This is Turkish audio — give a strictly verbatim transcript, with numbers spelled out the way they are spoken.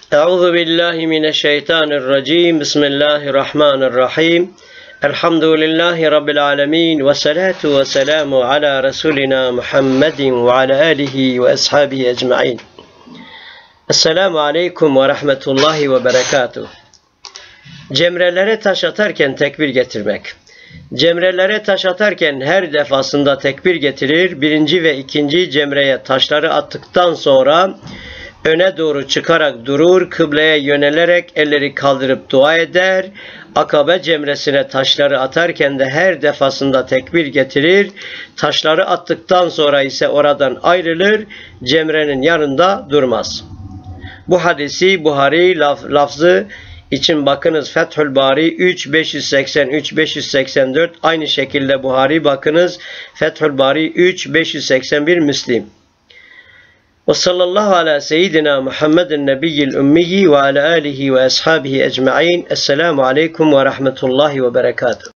Euzu billahi mineşşeytanirracim. Bismillahirrahmanirrahim. Elhamdülillahi rabbil alamin ve salatu ve selamu ala resulina Muhammedin ve ala alihi ve ashabihi ecmaîn. Esselamu aleyküm ve rahmetullahi ve berekatuhu. Cemrelere taş atarken tekbir getirmek. Cemrelere taş atarken her defasında tekbir getirir. Birinci ve ikinci cemreye taşları attıktan sonra öne doğru çıkarak durur, kıbleye yönelerek elleri kaldırıp dua eder. Akabe cemresine taşları atarken de her defasında tekbir getirir. Taşları attıktan sonra ise oradan ayrılır, cemrenin yanında durmaz. Bu hadisi Buhari laf, lafzı için bakınız Fethül Bari üç beş yüz seksen üç beş yüz seksen dört, aynı şekilde Buhari bakınız Fethül Bari üç beş yüz seksen bir Müslim. Ve sallallahu ala seyyidina Muhammedin nebiyyil ümmiyyi ve ala alihi ve ashabihi ecma'in. Esselamu aleyküm ve rahmetullahi ve berekatuhu.